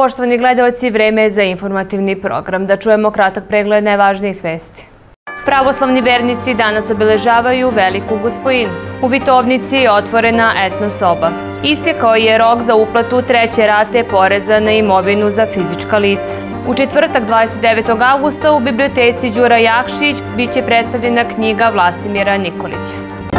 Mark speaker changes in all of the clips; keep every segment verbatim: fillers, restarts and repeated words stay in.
Speaker 1: Poštovani gledaoci, vreme je za informativni program. Da čujemo kratak pregled najvažnijih vesti. Pravoslavni vernici danas obeležavaju Veliku Gospojinu. U Vitovnici je otvorena etno soba. Istekao je rok za uplatu treće rate poreza na imovinu za fizička lica. U četvrtak dvadeset devetog avgusta u biblioteci Đura Jakšić biće predstavljena knjiga Vlastimira Nikolića.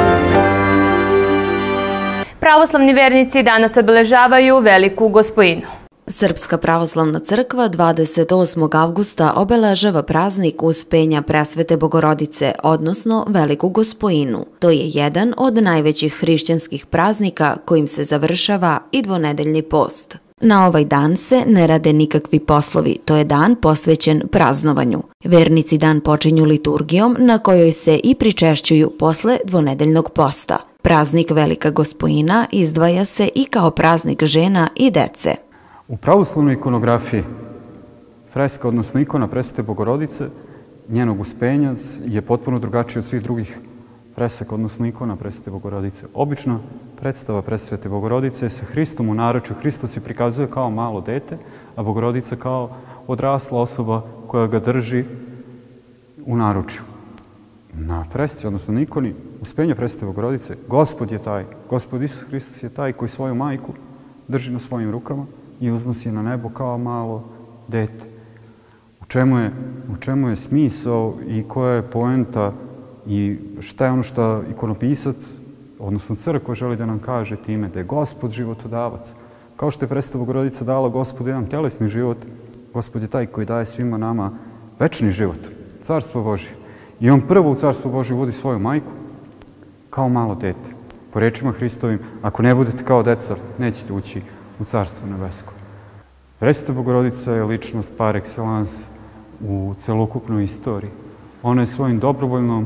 Speaker 1: Pravoslavni vernici danas obeležavaju Veliku Gospojinu.
Speaker 2: Srpska pravoslavna crkva dvadeset osmog avgusta obeležava praznik Uspenja Presvete Bogorodice, odnosno Veliku Gospojinu. To je jedan od najvećih hrišćanskih praznika kojim se završava i dvonedeljni post. Na ovaj dan se ne rade nikakvi poslovi, to je dan posvećen praznovanju. Vernici dan počinju liturgijom na kojoj se i pričešćuju posle dvonedeljnog posta. Praznik Velika Gospojina izdvaja se i kao praznik žena i dece.
Speaker 3: U pravoslavnoj ikonografiji freska, odnosno ikona Presvete Bogorodice, njenog uspenja je potpuno drugačija od svih drugih fresaka, odnosno ikona Presvete Bogorodice. Obično predstava Presvete Bogorodice je sa Hristom u naručju. Hristos se prikazuje kao malo dete, a Bogorodica kao odrasla osoba koja ga drži u naručju. Na fresci, odnosno na ikoni uspenja Presvete Bogorodice, Gospod je taj, Gospod Isus Hristos je taj koji svoju majku drži na svojim rukama i uznosi je na nebo kao malo dete. U čemu je, u čemu je smisao i koja je poenta i šta je ono što ikonopisac, odnosno crkva, želi da nam kaže time, da je Gospod životodavac. Kao što je Presveta Bogorodica dala Gospodu jedan telesni život, Gospod je taj koji daje svima nama večni život, Carstvo Božje. I on prvo u Carstvo Božje uvodi svoju majku kao malo dete. Po rečima Hristovim, ako ne budete kao deca, nećete ući u Carstvo nebesko. Presveta Bogorodica je ličnost par excellence u celokupnoj istoriji. Ona je svojim dobrovoljnom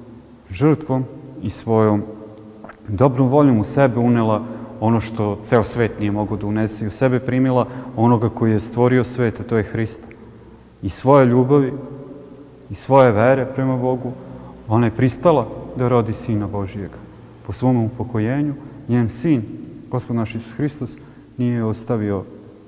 Speaker 3: žrtvom i svojom dobrom voljom u sebe unela ono što ceo svet nije mogao da unese i u sebe primila onoga koji je stvorio svet, a to je Hrista. I svoje ljubavi i svoje vere prema Bogu, ona je pristala da rodi Sina Božijega. Po svom upokojenju, njen sin, Gospod naš Isus Hristos, nije je ostavio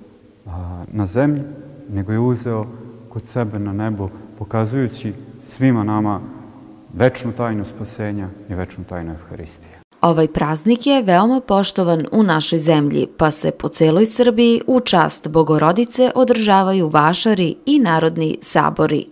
Speaker 3: a, na zemlji, nego je uzeo kod sebe na nebo, pokazujući svima nama večnu tajnu spasenja i večnu tajnu Evharistije.
Speaker 2: Ovaj praznik je veoma poštovan u našoj zemlji, pa se po celoj Srbiji u čast Bogorodice održavaju vašari i narodni sabori.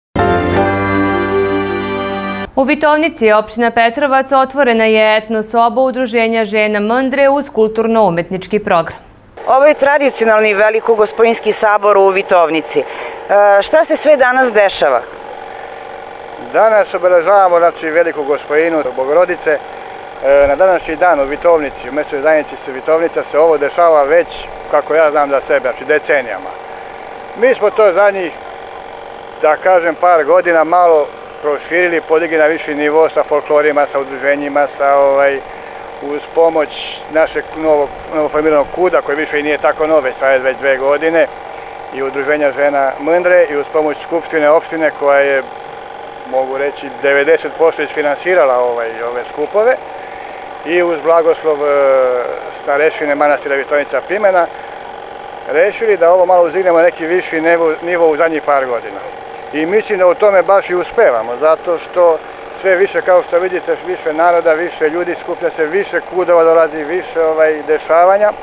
Speaker 1: U Vitovnici, opština Petrovac, otvorena je etno soba Udruženja žena Mndre uz kulturno-umetnički program.
Speaker 4: Ovo je tradicionalni Velikogospojinski sabor u Vitovnici. E, šta se sve danas dešava?
Speaker 5: Danas obeležavamo znači, Veliku Gospojinu Bogorodice. E, na današnji dan u Vitovnici, u mesnoj zajednici se Vitovnica, se ovo dešava već, kako ja znam da sebe, znači decenijama. Mi smo to zadnjih, da kažem, par godina malo proširili, podigli na viši nivo sa folklorima, sa udruženjima, sa ovaj, uz pomoć našeg novog, novoformiranog kuda, koji više i nije tako nove, traje već dve godine, i udruženja žena Mndre, i uz pomoć Skupštine opštine koja je, mogu reći, devedeset posto isfinansirala ovaj, ove skupove, i uz blagoslov e, starešine manastira Vitovnica Pimena, rešili da ovo malo uzdignemo neki viši nivo, nivo u zadnjih par godina. I mislim da u tome baš i uspevamo, zato što sve više, kao što vidite, više naroda, više ljudi skuplja se, više kudova dolazi, više ovaj, dešavanja.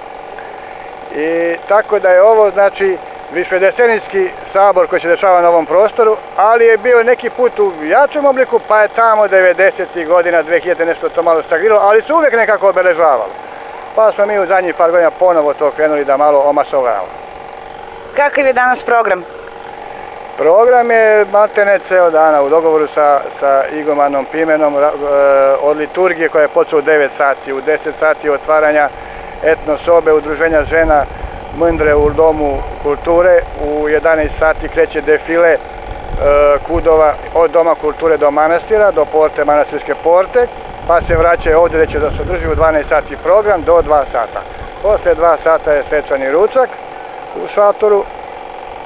Speaker 5: I tako da je ovo, znači, višedecenijski sabor koji se dešava na ovom prostoru, ali je bio neki put u jačem obliku, pa je tamo devedesetih godina, dve hiljadite nešto to malo stagniralo, ali su uvek nekako obeležavalo. Pa smo mi u zadnjih par godina ponovo to krenuli da malo omasovamo.
Speaker 4: Kakav je danas program?
Speaker 5: Program je maltene ceo dana u dogovoru sa, sa igumanom Pimenom, od liturgije koja je počela u devet sati, u deset sati otvaranja etno sobe Udruženja žena Mndre u Domu kulture, u jedanaest sati kreće defile e, kudova od Doma kulture do manastira, do porte, manastirske porte, pa se vraćaju ovdje gdje će da se održi u dvanaest sati program do dva sata. Posle dva sata je svečani ručak u šatoru,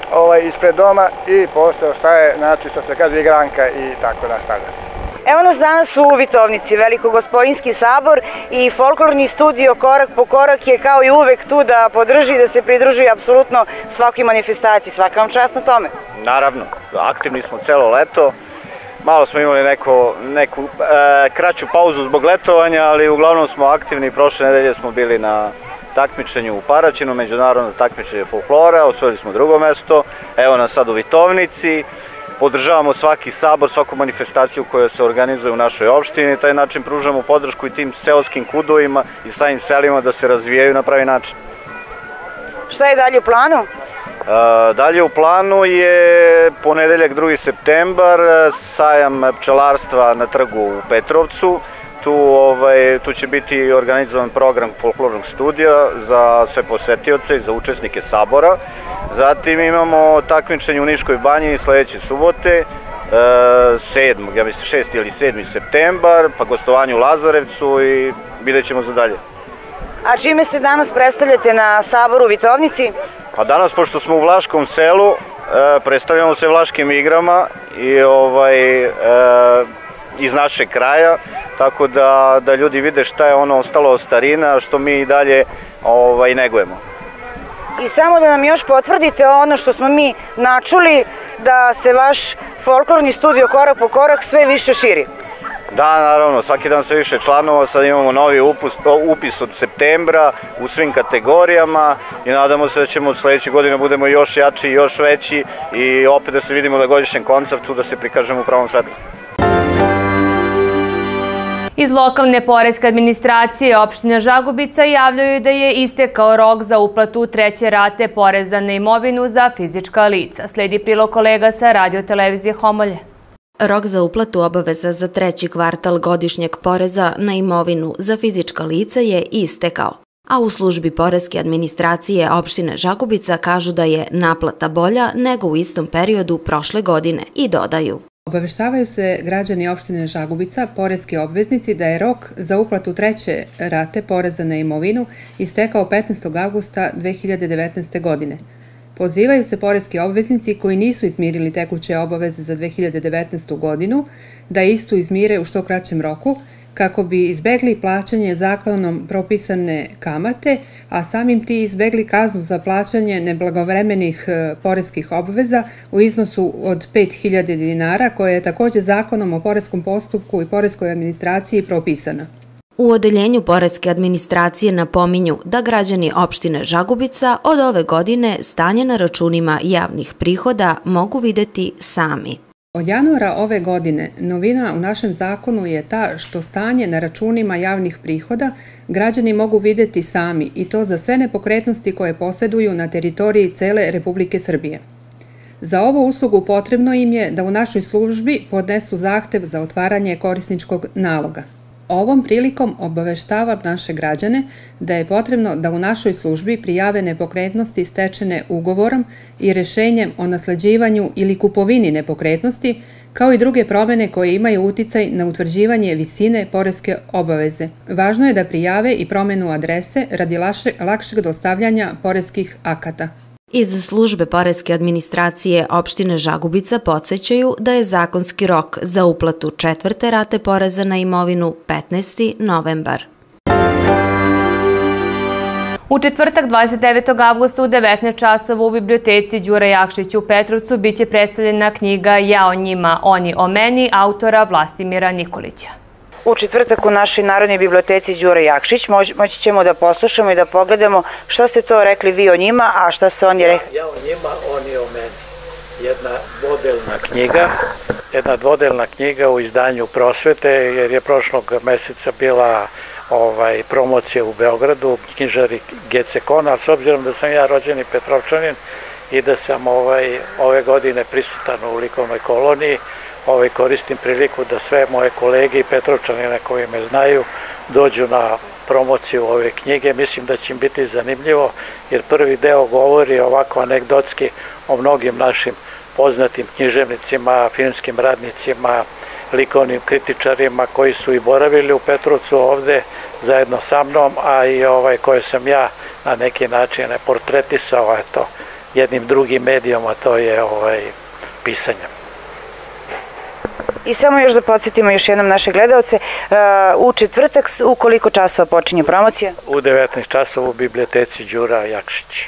Speaker 5: ispred doma i posle ostaje, znači što se kaže, igranka i tako nastavlja se.
Speaker 4: Evo nas danas u Vitovnici, Velikogospojinski sabor i folklorni studio Korak po korak je kao i uvek tu da podrži i da se pridruži apsolutno svakoj manifestaciji. Svaka vam čast na tome.
Speaker 6: Naravno, aktivni smo celo leto. Malo smo imali neku kraću pauzu zbog letovanja, ali uglavnom smo aktivni. Prošle nedelje smo bili na takmičenju u Paraćinu, međunarodno takmičenje folklora, osvojili smo drugo mesto. Evo nas sad u Vitovnici. Podržavamo svaki sabor, svaku manifestaciju koja se organizuje u našoj opštini. Na taj način pružamo podršku i tim seoskim kudovima i samim selima da se razvijaju na pravi način.
Speaker 4: Šta je dalje u planu?
Speaker 6: Dalje u planu je ponedeljak drugi septembar, sajam pčelarstva na trgu u Petrovcu. Tu će biti organizovan program folklornog studija za sve posetioce i za učesnike sabora. Zatim imamo takmičenje u Niškoj banji sledeće subote, sedmog, ja mislim šesti ili sedmi septembar, pa gostovanje u Lazarevcu i vidjet ćemo za dalje.
Speaker 4: A čime se danas predstavljate na saboru u Vitovnici?
Speaker 6: Pa danas, pošto smo u Vlaškom selu, predstavljamo se vlaškim igrama iz našeg kraja, tako da ljudi vide šta je ono ostalo od starina, što mi i dalje negujemo.
Speaker 4: I samo da nam još potvrdite ono što smo mi načuli, da se vaš folklorni studio Korak po korak sve više širi.
Speaker 6: Da, naravno, svaki dan sve više članova, sad imamo novi upis od septembra u svim kategorijama i nadamo se da ćemo od sledeće godine budemo još jači i još veći i opet da se vidimo na godišnjem koncertu, da se prikažemo u pravom svetlu.
Speaker 1: Iz lokalne poreske administracije opštine Žagubica javljaju da je istekao rok za uplatu treće rate poreza na imovinu za fizička lica. Sledi prilog kolega sa radio-televizije Homolje.
Speaker 2: Rok za uplatu obaveza za treći kvartal godišnjeg poreza na imovinu za fizička lica je istekao, a u službi poreske administracije opštine Žagubica kažu da je naplata bolja nego u istom periodu prošle godine i dodaju.
Speaker 7: Obaveštavaju se građani opštine Žagubica, poreski obveznici, da je rok za uplatu treće rate poreza na imovinu istekao petnaestog avgusta dve hiljade devetnaeste. godine. Pozivaju se poreski obveznici koji nisu izmirili tekuće obaveze za dve hiljade devetnaestu. godinu da istu izmire u što kraćem roku, kako bi izbegli plaćanje zakonom propisane kamate, a samim ti izbegli kaznu za plaćanje neblagovremenih poreskih obaveza u iznosu od pet hiljada dinara, koja je takođe zakonom o poreskom postupku i poreskoj administraciji propisana.
Speaker 2: U odeljenju poreske administracije napominju da građani opštine Žagubica od ove godine stanje na računima javnih prihoda mogu videti sami.
Speaker 7: Od januara ove godine novina u našem zakonu je ta što stanje na računima javnih prihoda građani mogu videti sami i to za sve nepokretnosti koje posjeduju na teritoriji cele Republike Srbije. Za ovu uslugu potrebno im je da u našoj službi podnesu zahtev za otvaranje korisničkog naloga. Ovom prilikom obaveštavam naše građane da je potrebno da u našoj službi prijave nepokretnosti stečene ugovorom i rešenjem o nasleđivanju ili kupovini nepokretnosti, kao i druge promene koje imaju uticaj na utvrđivanje visine poreske obaveze. Važno je da prijave i promenu adrese radi lakšeg dostavljanja poreskih akata.
Speaker 2: Iz službe poreske administracije opštine Žagubica podsećaju da je zakonski rok za uplatu četvrte rate poreza na imovinu petnaesti novembar.
Speaker 1: U četvrtak dvadeset devetog avgusta u devetnaest časova u biblioteci Đure Jakšića u Petrovcu biće predstavljena knjiga Ja o njima, oni o meni, autora Vlastimira Nikolića.
Speaker 4: U četvrtak u našoj Narodnoj biblioteci Đure Jakšić moći ćemo da poslušamo i da pogledamo šta ste to rekli vi o njima, a šta su oni rekli.
Speaker 8: Ja o njima, oni o meni. Jedna dvodelna knjiga, jedna dvodelna knjiga u izdanju Prosvete, jer je prošlog meseca bila promocija u Beogradu, u knjižari Gecekona, ali s obzirom da sam ja rođeni Petrovčanin i da sam ove godine prisutan u likovnoj koloniji, koristim priliku da sve moje kolege i Petrovčanine koji me znaju dođu na promociju ove knjige. Mislim da će im biti zanimljivo, jer prvi deo govori ovako anegdotski o mnogim našim poznatim književnicima, filmskim radnicima, likovnim kritičarima koji su i boravili u Petrovcu ovde zajedno sa mnom, a i koje sam ja na neki način portretisao, eto, jednim drugim medijom, a to je ovaj, pisanje.
Speaker 4: I samo još da podsjetimo još jednom naše gledalce, u četvrtak u koliko časova počinje promocija?
Speaker 8: U devetnaest časova u biblioteci Đura Jakšić.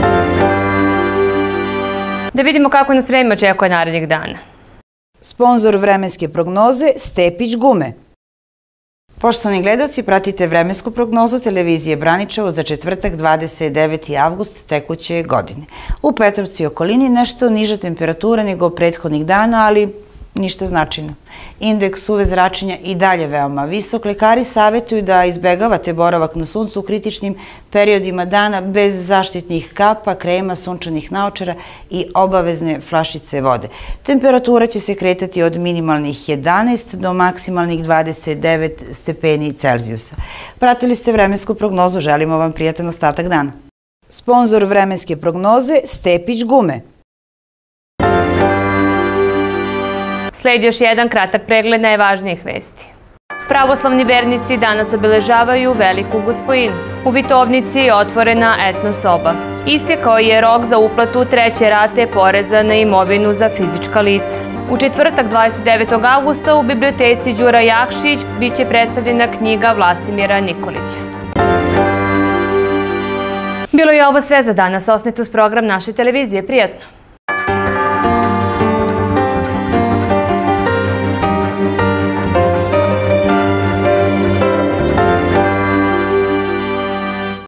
Speaker 1: Da vidimo kako nas vreme očekuje narednih dana.
Speaker 4: Sponzor vremenske prognoze Stepić gume. Poštovani gledalci, pratite vremensku prognozu televizije Braničevo za četvrtak dvadeset deveti avgust tekuće godine. U Petrovcu i okolini nešto niža temperatura nego prethodnih dana, ali ništa značajno. Indeks U V zračenja i dalje veoma visok. Lekari savjetuju da izbegavate boravak na suncu u kritičnim periodima dana bez zaštitnih kapa, krema, sunčanih naočara i obavezne flašice vode. Temperatura će se kretati od minimalnih jedanaest do maksimalnih dvadeset devet stepeni Celzijusa. Pratili ste vremensku prognozu, želimo vam prijatan ostatak dana. Sponzor vremenske prognoze Stepić gume.
Speaker 1: Sledi još jedan kratak pregled najvažnijih vesti. Pravoslavni vernici danas obeležavaju Veliku Gospojinu. U Vitovnici je otvorena etno soba. Istekao je rok za uplatu treće rate poreza na imovinu za fizička lica. U četvrtak dvadeset devetog avgusta u biblioteci Đura Jakšić biće predstavljena knjiga Vlastimira Nikolića. Bilo je ovo sve za danas. Ostanite uz program naše televizije. Prijatno!